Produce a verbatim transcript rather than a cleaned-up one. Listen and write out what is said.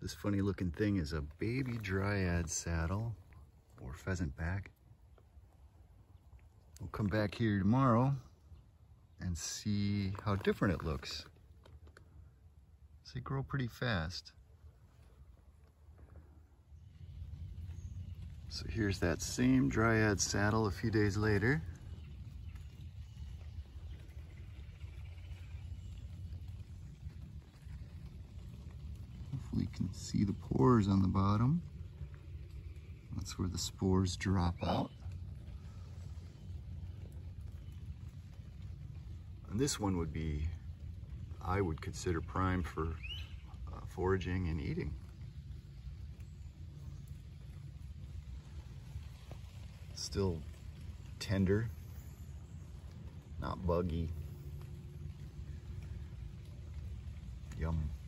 This funny looking thing is a baby Dryad saddle or pheasant back. We'll come back here tomorrow and see how different it looks. They grow pretty fast. So here's that same Dryad saddle a few days later. Hopefully you can see the pores on the bottom. That's where the spores drop out. And this one would be, I would consider prime for uh, foraging and eating. Still tender, not buggy. Yum.